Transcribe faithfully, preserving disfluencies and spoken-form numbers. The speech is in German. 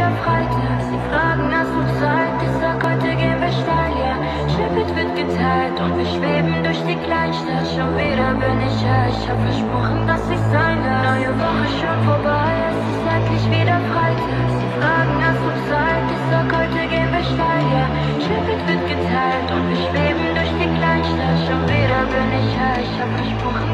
wieder Freitag. Sie fragen, hast du Zeit? Ich sag, heute gehen wir steil, ja. Schnippet wird geteilt und wir schweben durch die Kleinstadt. Schon wieder bin ich high, ich hab versprochen, dass ich sein lass. Neue Woche schon vorbei, es ist endlich wieder Freitag. Sie fragen, hast du Zeit? Ich sag, heute gehen wir steil, ja. Schnippet wird geteilt und wir schweben durch die Kleinstadt. Schon wieder bin ich high, ich hab versprochen,